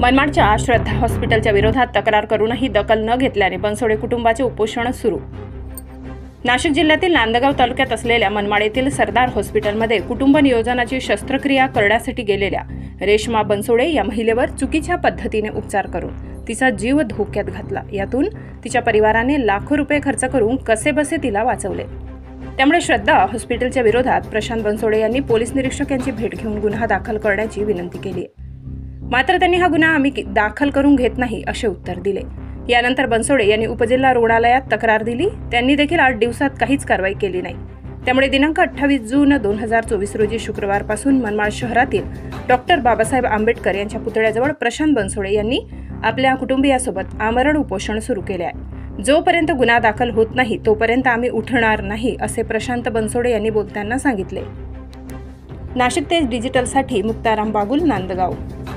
मनमाडच्या श्रद्धा हॉस्पिटलच्या विरोधात तक्रार करूनही दखल न घेतल्याने बनसोडे कुटुंबाचे उपोषण सुरू। नाशिक जिल्ह्यातील नांदगाव तालुक्यात असलेल्या मनमाड येथील सरदार हॉस्पिटलमध्ये कुटुंब नियोजनाची शस्त्रक्रिया करण्यासाठी गेलेल्या रेश्मा बनसोडे या महिलेवर चुकीच्या पद्धतीने उपचार करून तिचा जीव धोक्यात घातला। यातून तिच्या परिवाराने लाखो रुपये खर्च करून कसेबसे तिला वाचवले। त्यामुळे श्रद्धा हॉस्पिटलच्या विरोधात प्रशांत बनसोडे यांनी पोलीस निरीक्षक यांची भेट घेऊन गुन्हा दाखल करण्याची विनंती केली आहे। मात्र त्यांनी हा गुन्हा आम्ही दाखल करून घेत नाही असे उत्तर दिले। यानंतर बनसोडे यांनी उपजिल्हा रुग्णालयात तक्रार दिली। त्यांनी देखील 8 दिवसात काहीच कारवाई केली नाही। त्यामुळे दिनांक 28 जून 2024 रोजी शुक्रवारपासून मनमाड शहरातील डॉक्टर बाबासाहेब आंबेडकर यांच्या पुतळ्याजवळ प्रशांत बनसोडे यांनी आपल्या कुटुंबियासोबत आमरण उपोषण सुरू केले आहे। जोपर्यंत गुन्हा दाखल होत नाही तोपर्यंत आम्ही उठणार नाही असे प्रशांत बनसोडे यांनी बोलताना सांगितले। नाशिक तेज डिजिटलसाठी मुक्ताराम बागुल, नांदगाव।